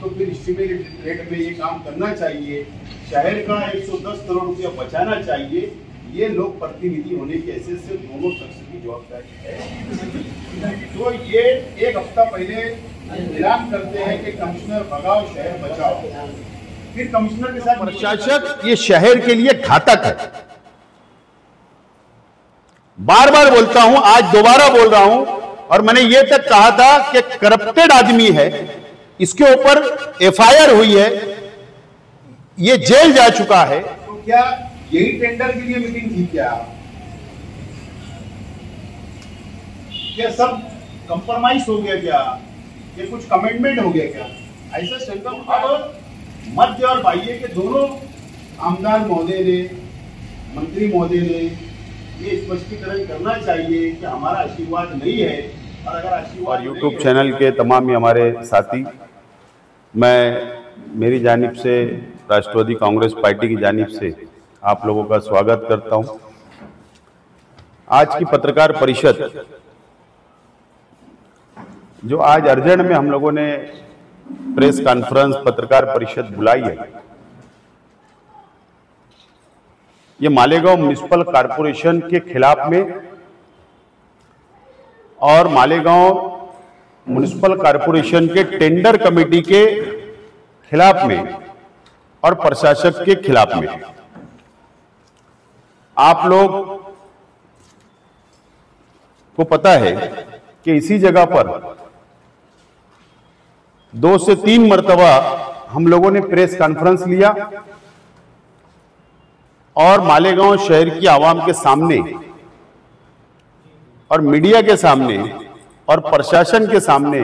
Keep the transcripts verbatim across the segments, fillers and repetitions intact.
तो फिर estimated rate में ये काम करना चाहिए, शहर का एक सौ दस करोड़ रुपया बचाना चाहिए। ये लोक प्रतिनिधि होने की हैसियत से दोनों शख्स की जवाबदारी है। तो ये एक हफ्ता पहले ऐलान करते हैं कि कमिश्नर भगाओ शहर बचाओ, फिर कमिश्नर के साथ प्रशासक, ये शहर के लिए घातक है। बार बार बोलता हूं, आज दोबारा बोल रहा हूं, और मैंने ये तक कहा था कि करप्टेड आदमी है, इसके ऊपर एफ आई आर हुई है, ये जेल जा चुका है। तो क्या यही टेंडर के लिए मीटिंग थी क्या? क्या सब कंप्रोमाइज हो गया क्या? ये कुछ कमिटमेंट हो गया क्या? ऐसा संकल्प अब मध्य और बाह्य के दोनों आमदार महोदय ने, मंत्री महोदय ने ये स्पष्टीकरण करना चाहिए कि हमारा आशीर्वाद नहीं है, और अगर आशीर्वाद और यूट्यूब चैनल के तमाम ही हमारे साथी, मैं मेरी जानिब से, राष्ट्रवादी कांग्रेस पार्टी की जानिब से आप लोगों का स्वागत करता हूं। आज की पत्रकार परिषद जो आज अर्जेंट में हम लोगों ने प्रेस कॉन्फ्रेंस, पत्रकार परिषद बुलाई है, ये मालेगांव म्युनिसिपल कॉरपोरेशन के खिलाफ में और मालेगांव म्युनिसिपल कॉरपोरेशन के टेंडर कमेटी के खिलाफ में और प्रशासक के खिलाफ में। आप लोग को पता है कि इसी जगह पर दो से तीन मर्तबा हम लोगों ने प्रेस कॉन्फ्रेंस लिया और मालेगांव शहर की आवाम के सामने और मीडिया के सामने और प्रशासन के सामने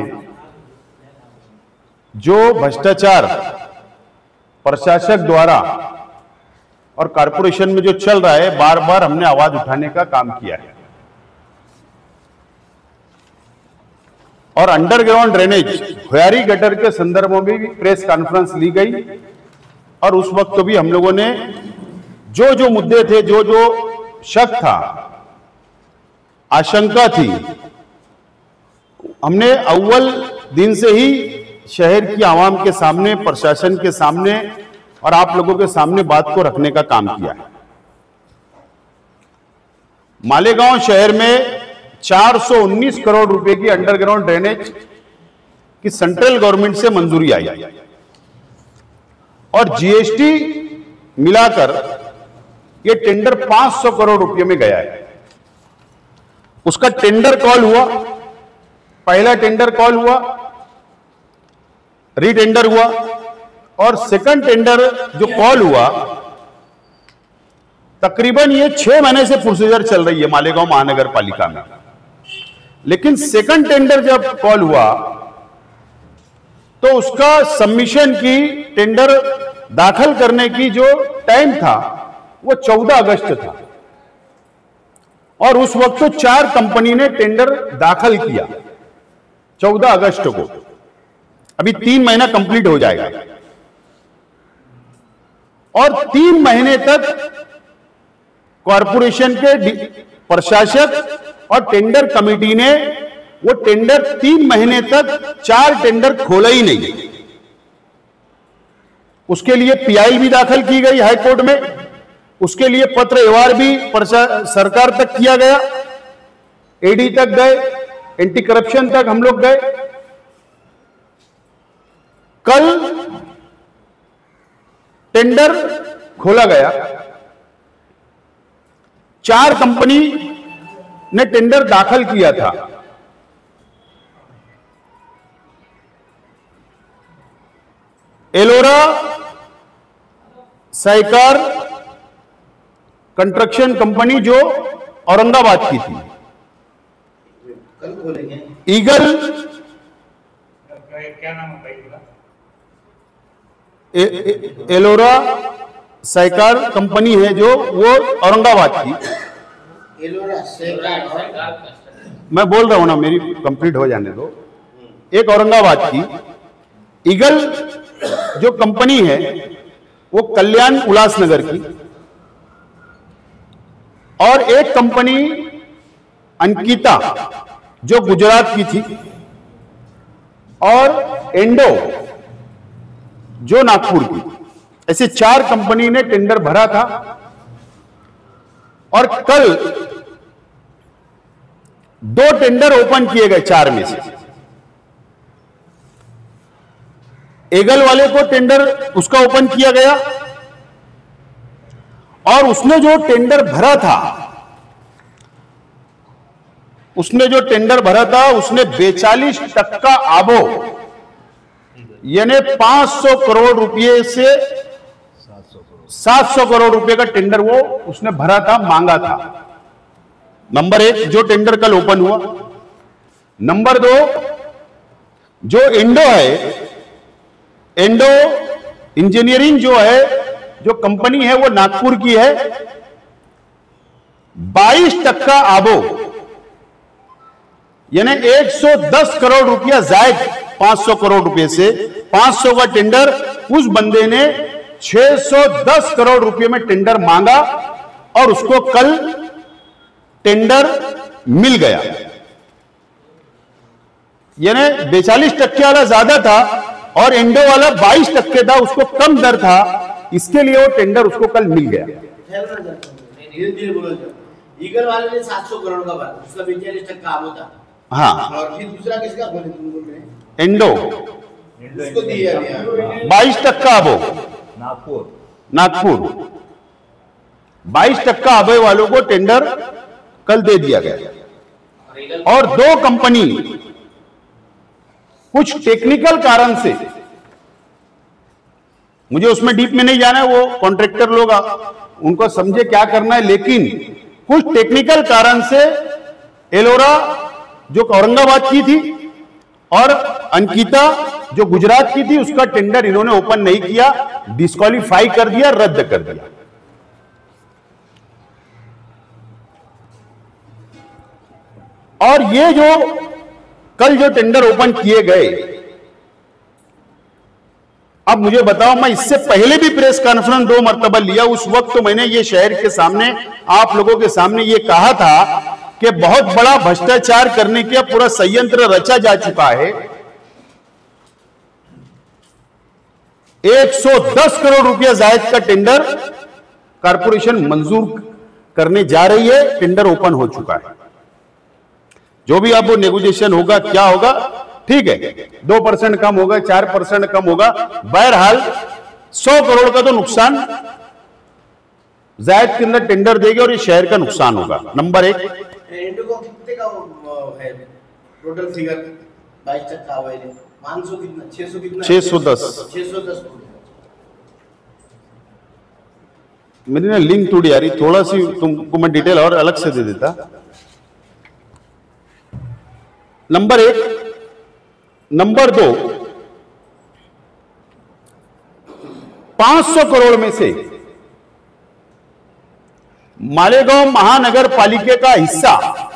जो भ्रष्टाचार प्रशासक द्वारा और कॉरपोरेशन में जो चल रहा है, बार बार हमने आवाज उठाने का काम किया है। और अंडरग्राउंड ड्रेनेज, भुयारी गटर के संदर्भ में भी प्रेस कॉन्फ्रेंस ली गई, और उस वक्त भी हम लोगों ने जो जो मुद्दे थे, जो जो शक था, आशंका थी, हमने अव्वल दिन से ही शहर की आवाम के सामने, प्रशासन के सामने और आप लोगों के सामने बात को रखने का काम किया है। मालेगांव शहर में चार सौ उन्नीस करोड़ रुपए की अंडरग्राउंड ड्रेनेज की सेंट्रल गवर्नमेंट से मंजूरी आई और जी एस टी मिलाकर यह टेंडर पांच सौ करोड़ रुपए में गया है। उसका टेंडर कॉल हुआ, पहला टेंडर कॉल हुआ, रीटेंडर हुआ, और सेकंड टेंडर जो कॉल हुआ, तकरीबन ये छह महीने से प्रोसीजर चल रही है मालेगांव महानगर पालिका में। लेकिन सेकंड टेंडर जब कॉल हुआ तो उसका सबमिशन की, टेंडर दाखिल करने की जो टाइम था वो चौदह अगस्त था, और उस वक्त तो चार कंपनी ने टेंडर दाखिल किया चौदह अगस्त को। अभी तीन महीना कंप्लीट हो जाएगा, और तीन महीने तक कॉरपोरेशन के प्रशासक और टेंडर कमेटी ने वो टेंडर तीन महीने तक चार टेंडर खोला ही नहीं। उसके लिए पी आई एल भी दाखिल की गई हाई कोर्ट में, उसके लिए पत्र एवार भी सरकार तक किया गया, ए डी तक गए, एंटी करप्शन तक हम लोग गए। कल टेंडर खोला गया, चार कंपनी ने टेंडर दाखिल किया था। एलोरा साइकार कंस्ट्रक्शन कंपनी जो औरंगाबाद की थी, कल खोलेंगे। ईगल, क्या नाम है भाई? ए, ए, एलोरा साइकार कंपनी है जो, वो औरंगाबाद की। एलोरा साइकार, मैं बोल रहा हूं ना, मेरी कंप्लीट हो जाने दो। एक औरंगाबाद की ईगल जो कंपनी है वो कल्याण उल्लासनगर की, और एक कंपनी अंकिता जो गुजरात की थी, और एंडो जो नागपुर की, ऐसे चार कंपनी ने टेंडर भरा था और कल दो टेंडर ओपन किए गए चार में से। एगल वाले को टेंडर उसका ओपन किया गया और उसने जो टेंडर भरा था उसने जो टेंडर भरा था उसने बेचालीस टक्का आबो यानी पांच सौ करोड़ रुपए से सात सौ करोड़ रुपए का टेंडर वो उसने भरा था, मांगा था। नंबर एक, जो टेंडर कल ओपन हुआ। नंबर दो, जो एंडो है, एंडो इंजीनियरिंग जो है, जो कंपनी है वो नागपुर की है, बाईस टक्का आबो यानी एक सौ दस करोड़ रुपया जायद पांच सौ करोड़ रुपए से पांच सौ का टेंडर, उस बंदे ने छह सौ दस करोड़ रुपए में टेंडर मांगा और उसको कल टेंडर मिल गया। यानी बेचालीस टक्के वाला ज्यादा था और एंडो वाला बाईस टक्के था, उसको कम दर था, इसके लिए वो टेंडर उसको कल मिल गया। धीरे धीरे बोलो। ईगल वाले ने सात सौ करोड़ का भरा, उसका बेचालीस टक्का आबो था। हाँ, और फिर दूसरा किसका बोले तुम बोल रहे हैं? एंडो उसको दिया गया बाईस टक्का आबो, नागपुर नागपुर बाईस टक्का आबे वालों को टेंडर कल दे दिया गया। और दो कंपनी कुछ टेक्निकल कारण से, मुझे उसमें डीप में नहीं जाना है, वो कॉन्ट्रैक्टर लोग उनको समझे क्या करना है, लेकिन कुछ टेक्निकल कारण से एलोरा जो औरंगाबाद की थी और अंकिता जो गुजरात की थी, उसका टेंडर इन्होंने ओपन नहीं किया, डिस्क्वालीफाई कर दिया, रद्द कर दिया। और ये जो कल जो टेंडर ओपन किए गए, अब मुझे बताओ, मैं इससे पहले भी प्रेस कॉन्फ्रेंस दो मर्तबा लिया, उस वक्त तो मैंने ये शहर के सामने, आप लोगों के सामने ये कहा था कि बहुत बड़ा भ्रष्टाचार करने का पूरा संयंत्र रचा जा चुका है। एक सौ दस करोड़ रुपया जायद का टेंडर कारपोरेशन मंजूर करने जा रही है, टेंडर ओपन हो चुका है। जो भी अब वो नेगोशिएशन होगा, क्या होगा, ठीक है, दो परसेंट कम होगा, चार परसेंट कम होगा, बहरहाल सौ करोड़ का तो नुकसान जायद के अंदर टेंडर देगी और ये शहर का नुकसान होगा। नंबर एक, एंडो को कितने का वो है टोटल फिगर? बाईस टक्का हुआ है, पाँच सौ कितना, छह सौ कितना, छह सौ दस छह सौ दस। मेरी ना लिंक टूटी आ रही, थोड़ा सी तुमको मैं डिटेल और अलग से दे देता। नंबर एक। नंबर दो, पांच सौ करोड़ में से मालेगांव महानगर पालिका का हिस्सा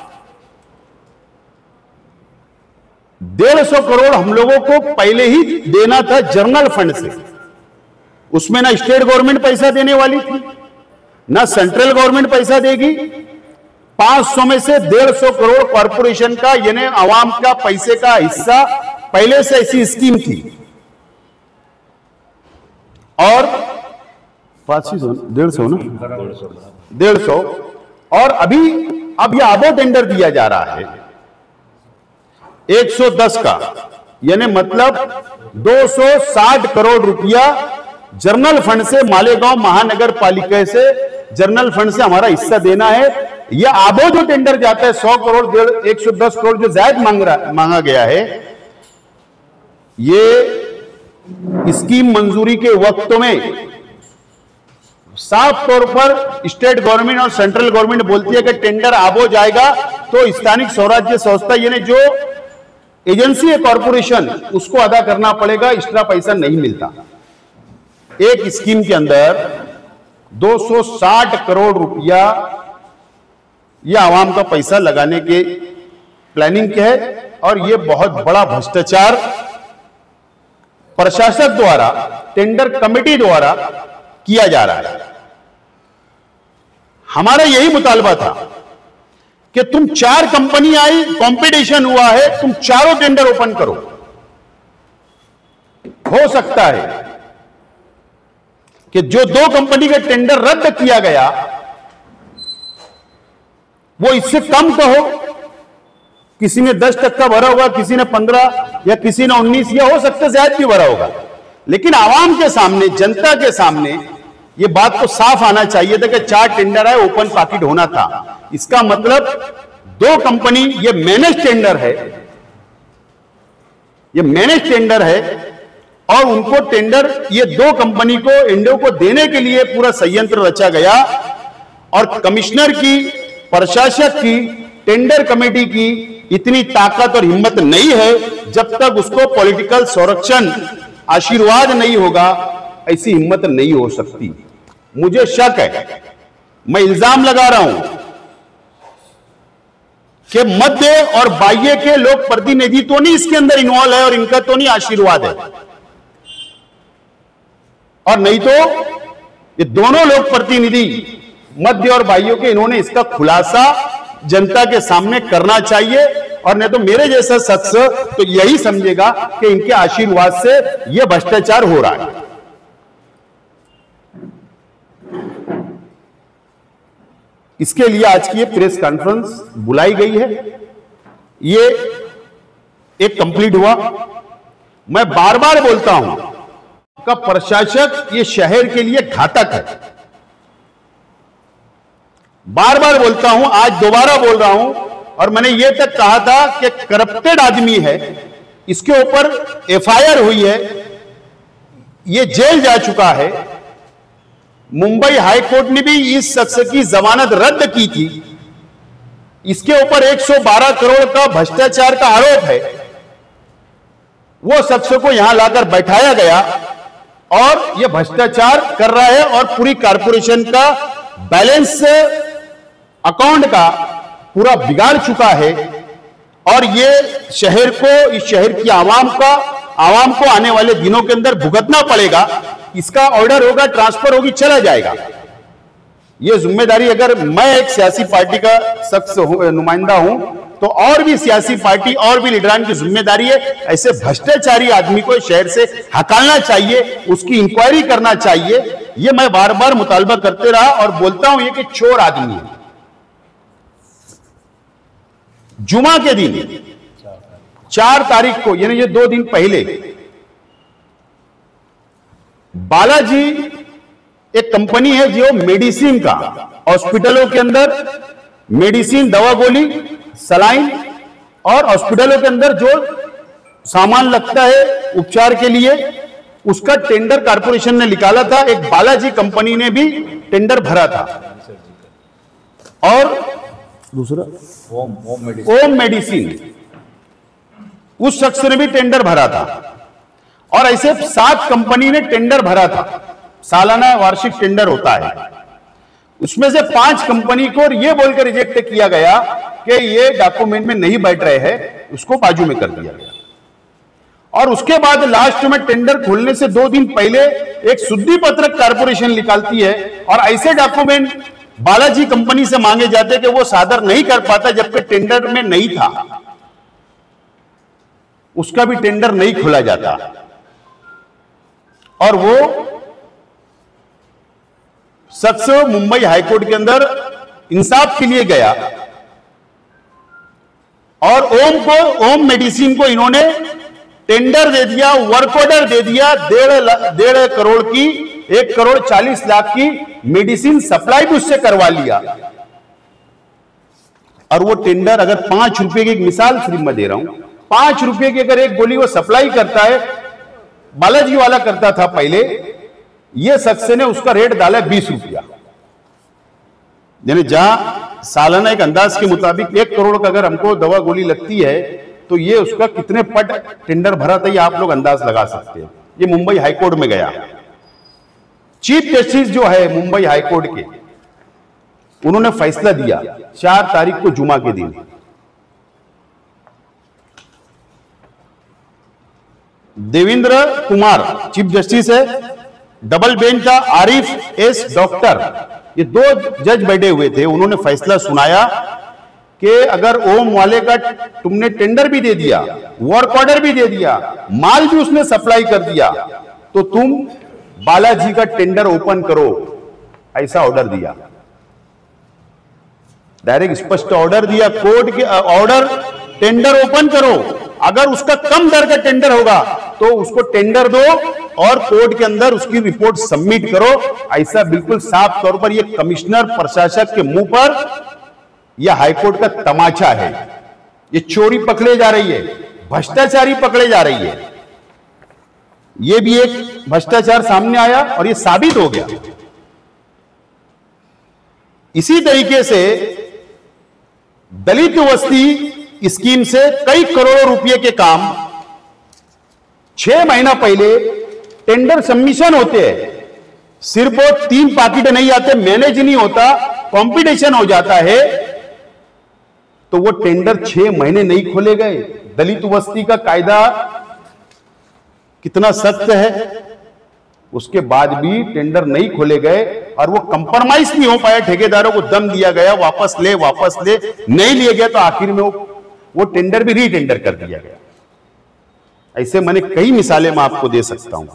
डेढ़ सौ करोड़ हम लोगों को पहले ही देना था जनरल फंड से। उसमें ना स्टेट गवर्नमेंट पैसा देने वाली थी, ना सेंट्रल गवर्नमेंट पैसा देगी। पांच सौ में से डेढ़ सौ करोड़ कॉरपोरेशन का यानी आवाम का पैसे का हिस्सा, पहले से ऐसी स्कीम थी। और पांच सौ डेढ़ सौ ना डेढ़ सौ और अभी अब यह आबो टेंडर दिया जा रहा है एक सौ दस का, यानी मतलब दो सौ साठ करोड़ रुपया जनरल फंड से, मालेगांव महानगर पालिका से जनरल फंड से हमारा हिस्सा देना है। यह आबो जो टेंडर जाता है सौ करोड़ डेढ़ एक सौ दस करोड़ जो जायद मांग रहा मांगा गया है, ये स्कीम मंजूरी के वक्त में साफ तौर पर स्टेट गवर्नमेंट और सेंट्रल गवर्नमेंट बोलती है कि टेंडर आबो जाएगा तो स्थानिक स्वराज्य संस्था यानी जो एजेंसी है कॉरपोरेशन, उसको अदा करना पड़ेगा, एक्स्ट्रा पैसा नहीं मिलता। एक स्कीम के अंदर दो सौ साठ करोड़ रुपया यह आवाम का पैसा लगाने के प्लानिंग के है और यह बहुत बड़ा भ्रष्टाचार प्रशासक द्वारा, टेंडर कमेटी द्वारा किया जा रहा है। हमारा यही मुतालबा था कि तुम चार कंपनी आई, कंपटीशन हुआ है, तुम चारों टेंडर ओपन करो। हो सकता है कि जो दो कंपनी का टेंडर रद्द किया गया वो इससे कम कहो, किसी ने दस टक्का भरा होगा, किसी ने पंद्रह या किसी ने उन्नीस या हो सकता है ज्यादा भी भरा होगा, लेकिन आवाम के सामने, जनता के सामने ये बात तो साफ आना चाहिए था कि चार टेंडर है, ओपन पाकिट होना था। इसका मतलब दो कंपनी, ये मैनेज टेंडर है, ये मैनेज टेंडर है और उनको टेंडर, ये दो कंपनी को, इंडो को देने के लिए पूरा संयंत्र रचा गया और कमिश्नर की, प्रशासक की, टेंडर कमेटी की इतनी ताकत और हिम्मत नहीं है, जब तक उसको पॉलिटिकल संरक्षण, आशीर्वाद नहीं होगा, ऐसी हिम्मत नहीं हो सकती। मुझे शक है, मैं इल्जाम लगा रहा हूं कि मध्य और बाह्य के लोक प्रतिनिधि तो नहीं इसके अंदर इन्वॉल्व है और इनका तो नहीं आशीर्वाद है, और नहीं तो ये दोनों लोक प्रतिनिधि मध्य और बाह्यों के, इन्होंने इसका खुलासा जनता के सामने करना चाहिए, और नहीं तो मेरे जैसा शख्स तो यही समझेगा कि इनके आशीर्वाद से यह भ्रष्टाचार हो रहा है। इसके लिए आज की ये प्रेस कॉन्फ्रेंस बुलाई गई है, ये एक कंप्लीट हुआ। मैं बार बार बोलता हूं का प्रशासक ये शहर के लिए घातक है, बार बार बोलता हूं, आज दोबारा बोल रहा हूं, और मैंने ये तक कहा था कि करप्टेड आदमी है, इसके ऊपर एफ आई आर हुई है, ये जेल जा चुका है। मुंबई हाई कोर्ट ने भी इस शख्स की जमानत रद्द की थी, इसके ऊपर एक सौ बारह करोड़ का भ्रष्टाचार का आरोप है। वो शख्स को यहां लाकर बैठाया गया और यह भ्रष्टाचार कर रहा है और पूरी कारपोरेशन का बैलेंस अकाउंट का पूरा बिगाड़ चुका है, और ये शहर को, इस शहर की आवाम का, आवाम को आने वाले दिनों के अंदर भुगतना पड़ेगा। इसका ऑर्डर होगा, ट्रांसफर होगी, चला जाएगा। ये जिम्मेदारी, अगर मैं एक सियासी पार्टी का शख्स नुमाइंदा हूं तो और भी सियासी पार्टी और भी लीडरान की जिम्मेदारी है, ऐसे भ्रष्टाचारी आदमी को शहर से हटाना चाहिए, उसकी इंक्वायरी करना चाहिए। ये मैं बार बार मुतालबा करते रहा और बोलता हूं ये कि चोर आदमी है। जुमा के दिन चार तारीख को, यानी ये दो दिन पहले, बालाजी एक कंपनी है जो मेडिसिन का, हॉस्पिटलों के अंदर मेडिसिन, दवा गोली, सलाइन और हॉस्पिटलों के अंदर जो सामान लगता है उपचार के लिए, उसका टेंडर कारपोरेशन ने निकाला था। एक बालाजी कंपनी ने भी टेंडर भरा था, और दूसरा ओम ओम मेडिसिन, ओम मेडिसिन उस शख्स ने भी टेंडर भरा था, और ऐसे सात कंपनी ने टेंडर भरा था। सालाना वार्षिक टेंडर होता है, उसमें से पांच कंपनी को यह बोलकर रिजेक्ट किया गया कि ये डॉक्यूमेंट में नहीं बैठ रहे हैं, उसको बाजू में कर दिया गया। और उसके बाद लास्ट में टेंडर खोलने से दो दिन पहले एक शुद्धि पत्रक कारपोरेशन निकालती है, और ऐसे डॉक्यूमेंट बालाजी कंपनी से मांगे जाते कि वो सादर नहीं कर पाता, जबकि टेंडर में नहीं था, उसका भी टेंडर नहीं खोला जाता। और वो शख्स मुंबई हाईकोर्ट के अंदर इंसाफ के लिए गया, और ओम को, ओम मेडिसिन को इन्होंने टेंडर दे दिया, वर्क ऑर्डर दे दिया, डेढ़ डेढ़ करोड़ की, एक करोड़ चालीस लाख की मेडिसिन सप्लाई भी उससे करवा लिया। और वो टेंडर, अगर पांच रुपए की, एक मिसाल सिर्फ मैं दे रहा हूं, पांच रुपए की अगर एक गोली वो सप्लाई करता है, बालाजी वाला करता था पहले, ये शख्स ने उसका रेट डाला बीस रुपया। यानी जहां सालाना एक अंदाज के मुताबिक एक करोड़ का अगर हमको दवा गोली लगती है, तो ये उसका कितने पट टेंडर भरा था, ये आप लोग अंदाज लगा सकते हैं। ये मुंबई हाईकोर्ट में गया, चीफ जस्टिस जो है मुंबई हाईकोर्ट के, उन्होंने फैसला दिया चार तारीख को, जुमा के दिन। देवेंद्र कुमार चीफ जस्टिस है, डबल बेंच था, आरिफ एस डॉक्टर, ये दो जज बैठे हुए थे। उन्होंने फैसला सुनाया कि अगर ओम वाले का तुमने टेंडर भी दे दिया, वर्क ऑर्डर भी दे दिया, माल भी उसने सप्लाई कर दिया, तो तुम बालाजी का टेंडर ओपन करो, ऐसा ऑर्डर दिया, डायरेक्ट स्पष्ट ऑर्डर दिया कोर्ट के ऑर्डर, टेंडर ओपन करो, अगर उसका कम दर का टेंडर होगा तो उसको टेंडर दो और कोर्ट के अंदर उसकी रिपोर्ट सबमिट करो। ऐसा बिल्कुल साफ तौर पर यह कमिश्नर प्रशासक के मुंह पर यह हाईकोर्ट का तमाचा है। ये चोरी पकड़े जा रही है, भ्रष्टाचारी पकड़े जा रही है। यह भी एक भ्रष्टाचार सामने आया और यह साबित हो गया। इसी तरीके से दलित वस्ती स्कीम से कई करोड़ों रुपए के काम छह महीना पहले टेंडर सबमिशन होते हैं, सिर्फ वो तीन पाकिट नहीं आते, मैनेज नहीं होता, कंपटीशन हो जाता है, तो वो टेंडर छह महीने नहीं खोले गए। दलित वस्ती का कायदा कितना सख्त है, उसके बाद भी टेंडर नहीं खोले गए और वो कंप्रोमाइज नहीं हो पाया। ठेकेदारों को दम दिया गया, वापस ले वापस ले, नहीं लिया गया तो आखिर में वो, वो टेंडर भी रीटेंडर कर दिया गया। ऐसे मैंने कई मिसालें मैं आपको दे सकता हूं।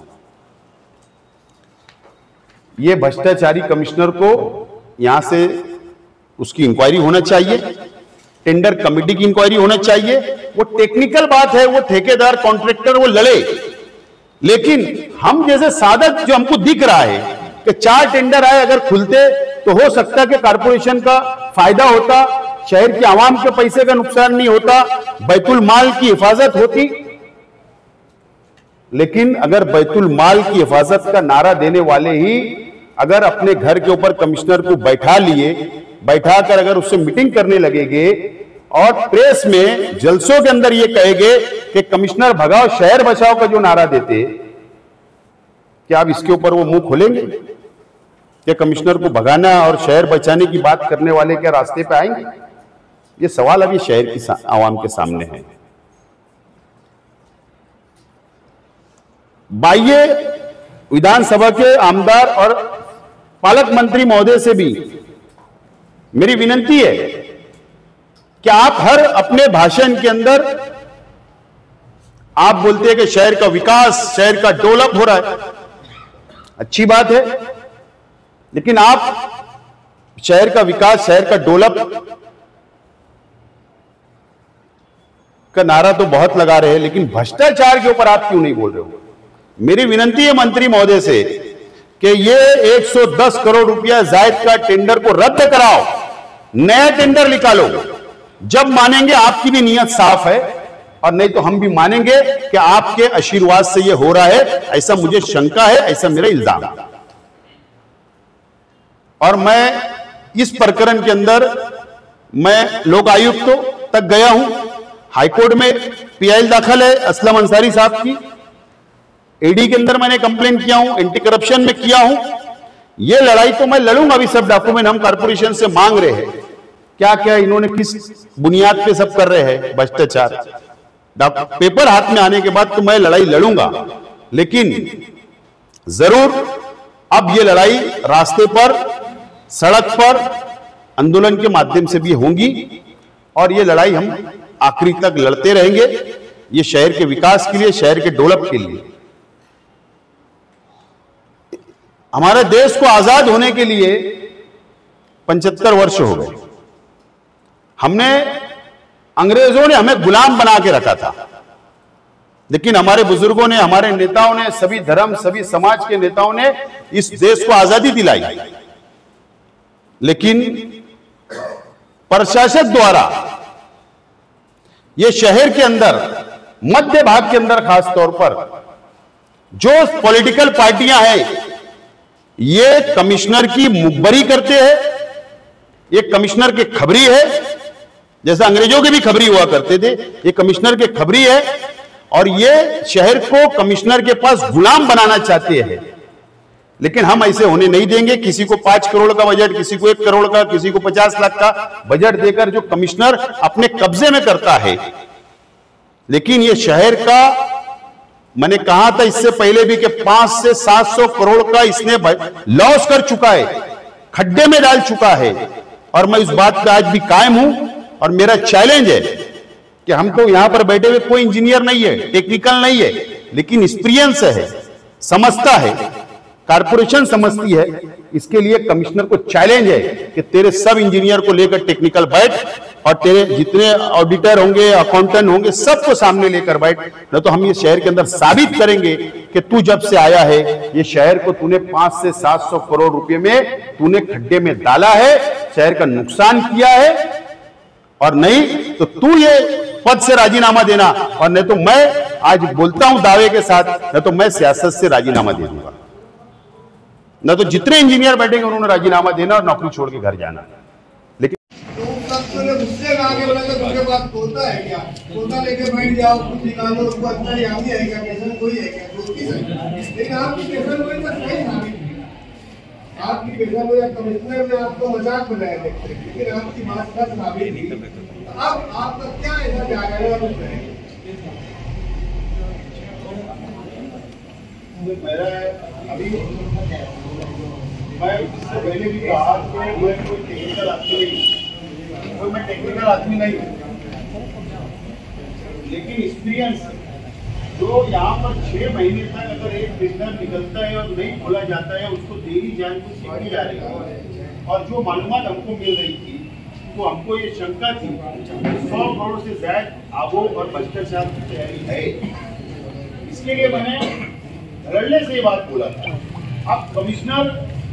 ये भ्रष्टाचारी कमिश्नर को यहां से उसकी इंक्वायरी होना चाहिए, टेंडर कमेटी की इंक्वायरी होना चाहिए। वो टेक्निकल बात है, वो ठेकेदार कॉन्ट्रैक्टर वो लड़े, लेकिन हम जैसे साधक जो हमको दिख रहा है कि चार टेंडर आए, अगर खुलते तो हो सकता है कि कारपोरेशन का फायदा होता, शहर के आवाम के पैसे का नुकसान नहीं होता, बैतुल माल की हिफाजत होती। लेकिन अगर बैतुल माल की हिफाजत का नारा देने वाले ही अगर अपने घर के ऊपर कमिश्नर को बैठा लिए, बैठाकर अगर उससे मीटिंग करने लगेंगे और प्रेस में जलसों के अंदर ये कहेंगे कि कमिश्नर भगाओ शहर बचाओ का जो नारा देते, क्या आप इसके ऊपर वो मुंह खोलेंगे? क्या कमिश्नर को भगाना और शहर बचाने की बात करने वाले क्या रास्ते पे आएंगे? ये सवाल अभी शहर की आवाम के सामने है। बाह्य विधानसभा के आमदार और पालक मंत्री महोदय से भी मेरी विनती है कि आप हर अपने भाषण के अंदर आप बोलते हैं कि शहर का विकास, शहर का डेवलप हो रहा है, अच्छी बात है, लेकिन आप शहर का विकास, शहर का डेवलप का नारा तो बहुत लगा रहे हैं, लेकिन भ्रष्टाचार के ऊपर आप क्यों नहीं बोल रहे हो? मेरी विनती है मंत्री महोदय से कि ये एक सौ दस करोड़ रुपया जायद का टेंडर को रद्द कराओ, नया टेंडर निकालो। जब मानेंगे आपकी भी नीयत साफ है, और नहीं तो हम भी मानेंगे कि आपके आशीर्वाद से ये हो रहा है, ऐसा मुझे शंका है, ऐसा मेरा इल्जाम है। और मैं इस प्रकरण के अंदर मैं लोक आयुक्त तक गया हूं, हाईकोर्ट में पीआईएल दाखिल है असलम अंसारी साहब की, ईडी के अंदर मैंने कंप्लेंट किया हूं, एंटी करप्शन में किया हूं। ये लड़ाई तो मैं लड़ूंगा। अभी सब डॉक्यूमेंट हम कॉर्पोरेशन से मांग रहे हैं, क्या क्या इन्होंने किस बुनियाद पे सब कर रहे हैं भ्रष्टाचार। पेपर हाथ में आने के बाद तो मैं लड़ाई लड़ूंगा, लेकिन जरूर अब ये लड़ाई रास्ते पर, सड़क पर, आंदोलन के माध्यम से भी होंगी, और ये लड़ाई हम आखिरी तक लड़ते रहेंगे, ये शहर के विकास के लिए, शहर के डेवलप के लिए। हमारे देश को आजाद होने के लिए पचहत्तर वर्ष हो गए। हमने, अंग्रेजों ने हमें गुलाम बना के रखा था, लेकिन हमारे बुजुर्गों ने, हमारे नेताओं ने, सभी धर्म, सभी समाज के नेताओं ने इस देश को आजादी दिलाई। लेकिन प्रशासक द्वारा ये शहर के अंदर, मध्य भाग के अंदर खास तौर पर जो पॉलिटिकल पार्टियां हैं, ये कमिश्नर की मुखबरी करते हैं, ये कमिश्नर के खबरी है, जैसे अंग्रेजों के भी खबरी हुआ करते थे, ये कमिश्नर के खबरी है, और ये शहर को कमिश्नर के पास गुलाम बनाना चाहते हैं। लेकिन हम ऐसे होने नहीं देंगे। किसी को पांच करोड़ का बजट, किसी को एक करोड़ का, किसी को पचास लाख का बजट देकर जो कमिश्नर अपने कब्जे में करता है, लेकिन ये शहर का, मैंने कहा था इससे पहले भी कि पांच से सात सौ करोड़ का इसने लॉस कर चुका है, खड्डे में डाल चुका है, और मैं इस बात पे आज भी कायम हूं। और मेरा चैलेंज है कि हम तो यहां पर बैठे हुए कोई इंजीनियर नहीं है, टेक्निकल नहीं है, लेकिन एक्सपीरियंस है, समझता है कारपोरेशन समझती है, इसके लिए कमिश्नर को चैलेंज है कि तेरे सब इंजीनियर को लेकर टेक्निकल बैठ और तेरे जितने ऑडिटर होंगे, अकाउंटेंट होंगे, सबको सामने लेकर बैठ, न तो हम ये शहर के अंदर साबित करेंगे कि तू जब से आया है ये शहर को तूने पांच से सात सौ करोड़ रुपए में तूने खड्डे में डाला है, शहर का नुकसान किया है, और नहीं तो तू ये पद से राजीनामा देना, और नहीं तो मैं आज बोलता हूं दावे के साथ, न तो मैं सियासत से राजीनामा दे दूंगा, न तो जितने इंजीनियर बैठेंगे उन्होंने राजीनामा देना और नौकरी छोड़ के घर जाना। लेकिन गुस्से में आगे बोला तो उनके पास तोता है क्या? तोता लेके बैठ जाओ, कुछ निकालो, उसको अच्छा याद है क्या? पेशेंट कोई है क्या? दोस्ती है, लेकिन आपकी पेशेंट कोई तो सही साबित नहीं। आपकी पेशेंट या कमिश्नर ने आपको मजाक बनाया देखते, लेकिन आपकी बात सच साबित नहीं। तो अब आपका क्या ऐसा जागरण है? मेरा अभी मैं इससे पहले भी कहा कि मैं कोई टेक्निकल आदमी नहीं, कोई मैं टेक्निकल आदमी नहीं, लेकिन एक्सपीरियंस जो यहाँ पर छह महीने तक अगर एक टेंडर निकलता है और नहीं खोला जाता है, उसको देरी जान को सीखी जा रही है। और जो मालूमात हमको मिल रही थी तो हमको ये शंका थी सौ करोड़ से ज्यादा आबोग और भ्रष्टाचार की तैयारी है। इसके लिए मैंने लड़ने से ये बात बोला था। अब कमिश्नर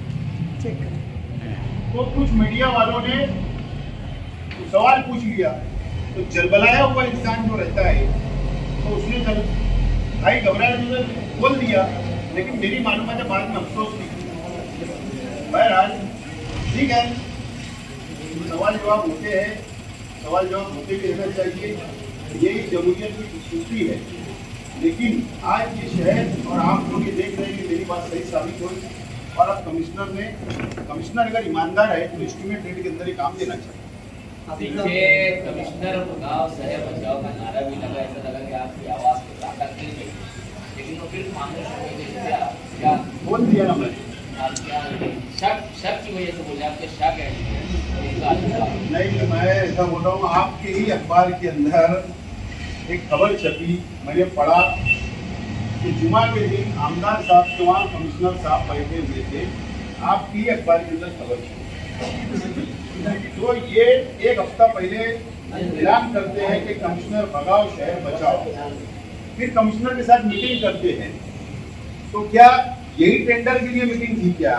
को कुछ मीडिया वालों ने तो सवाल पूछ लिया, तो जलबलाया हुआ इंसान जो रहता है तो उसने जब भाई घबराया तो बोल दिया, लेकिन मेरी मालूमात है बाद में अफसोस नहीं किया। बहरहाल ठीक है, सवाल जवाब होते हैं, सवाल जवाब होते भी रहना चाहिए, यही जमहूरियत की खूबसूरती है। लेकिन आज ये शहर और आप लोग ये देख रहे हैं कि मेरी बात सही साबित हुई, और अब कमिश्नर ने कमिश्नर अगर ईमानदार है तो एस्टीमेट रेट के अंदर ही काम देना चाहिए। पीछे कमिश्नर बचाओ शहर बचाओ का नारा भी लगा, ऐसा लगा कि आपकी आवाज को ताकत मिल गई, लेकिन वो फिर मांगे क्या बोल दिया ना मैंने, आप क्या शक शक की वजह से बोले, आपके शक है नहीं, मैं ऐसा बोल रहा हूँ। आपके ही अखबार के अंदर एक खबर छपी, मैंने पढ़ा कि जुमा के दिन आमदार साहब के वहाँ कमिश्नर साहब बैठे हुए थे, आपकी ही अखबार के अंदर खबर छपी। तो ये एक हफ्ता पहले ऐलान करते हैं कि कमिश्नर भगाओ शहर बचाओ, फिर कमिश्नर के साथ मीटिंग करते हैं, तो क्या यही टेंडर के लिए मीटिंग थी क्या?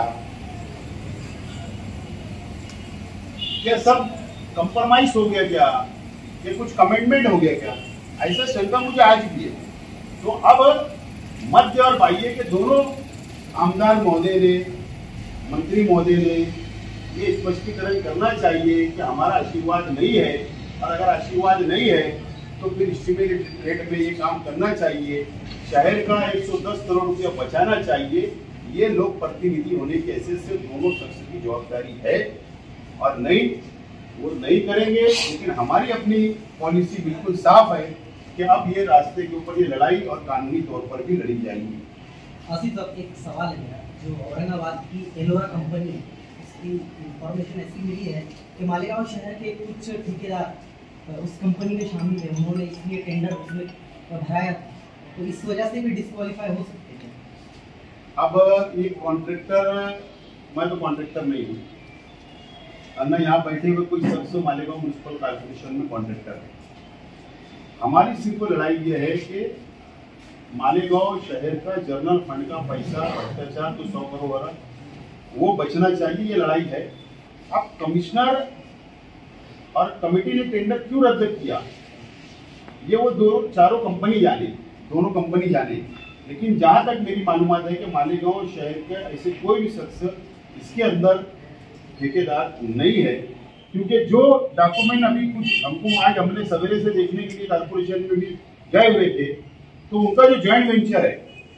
क्या सब कंप्रोमाइज हो गया क्या? ये कुछ कमिटमेंट हो गया क्या? ऐसा शंका मुझे आज भी है। तो अब मध्य और बाह्य के दोनों आमदार महोदय ने, मंत्री महोदय ने ये स्पष्टीकरण करना चाहिए कि हमारा आशीर्वाद नहीं है, और अगर आशीर्वाद नहीं है तो फिर एस्टीमेटेड रेट में ये काम करना चाहिए, शहर का एक सौ दस करोड़ रुपया बचाना चाहिए। ये लोक प्रतिनिधि होने की हैसियत से दोनों शख्स की जवाबदारी है, और नहीं वो नहीं करेंगे। लेकिन हमारी अपनी पॉलिसी बिल्कुल साफ है कि अब ये रास्ते के ऊपर ये लड़ाई और कानूनी तौर पर भी लड़ी जाएगी। आसिफ साहब, एक सवाल है मेरा, जो औरंगाबाद की एलोरा कंपनी है, इसकी इंफॉर्मेशन ऐसी मिली है कि मालेगांव शहर के कुछ ठेकेदार उस कंपनी में शामिल है, उन्होंने इसलिए टेंडर उसमें भराया, तो इस वजह से भी डिस्क्वालीफाई हो सकते हैं। अब ये कॉन्ट्रैक्टर, मैं तो कॉन्ट्रैक्टर नहीं हूँ, और न यहाँ बैठे हुए कुछ शख्स मालेगांव म्यूनसिपल कॉर्पोरेशन में कॉन्ट्रैक्टर है। हमारी सिर्फ लड़ाई ये है कि मालेगांव शहर का जर्नल फंड का पैसा भ्रष्टाचार तो सौ करोड़ वाला वो बचना चाहिए, ये लड़ाई है। अब कमिश्नर और कमेटी ने टेंडर क्यों रद्द किया, ये वो दो चारों कंपनी जाने, दोनों कंपनी जाने। लेकिन जहां तक मेरी मालूमात है कि मालेगांव शहर के ऐसे कोई भी शख्स इसके अंदर ठेकेदार नहीं है, क्योंकि जो डॉक्यूमेंट अभी कुछ हमको आज हमने सवेरे से देखने के लिए कॉर्पोरेशन में भी गए हुए थे, तो उनका जो जॉइंट वेंचर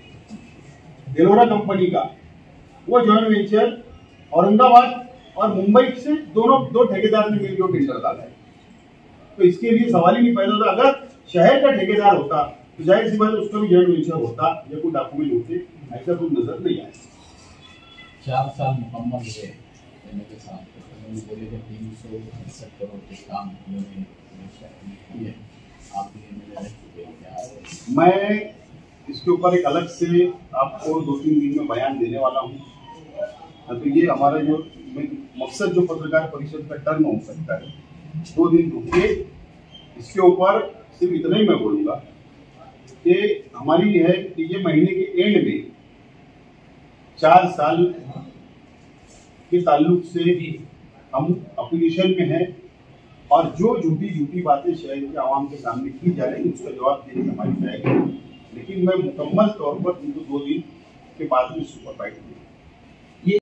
है एलोरा कंपनी का, वो जॉइंट वेंचर औरंगाबाद और मुंबई से दोनों दो ठेकेदार ने मिलकर टेंडर डाला है। तो इसके लिए सवाल ही नहीं पैदा होता। अगर शहर का ठेकेदार होता तो जाहिर सी बात उसका भी जॉइंट वेंचर होता या कोई डॉक्यूमेंट होते, ऐसा कुछ नजर नहीं आया। चार साल मुकम्मल हुए के साथ तो बोले कि तीन सौ अड़सठ करोड़ के काम किए, आप भी एमएलए रह चुके हैं। मैं इसके ऊपर एक अलग से आपको दो तीन दिन में बयान देने वाला हूँ। तो ये हमारा जो मकसद जो पत्रकार परिषद का टर्न हो सकता है, दो दिन रुकिए। इसके ऊपर सिर्फ इतना ही मैं बोलूँगा कि हमारी है कि ये महीने के एंड में चार साल के ताल्लुक से हम अपोजिशन में हैं और जो झूठी झूठी बातें शहर के आवाम के सामने की जा रही है उसका जवाब देने की हमारी तैयारी है। लेकिन मैं मुकम्मल तौर पर उनको दो दिन के बाद में सुपर बाइट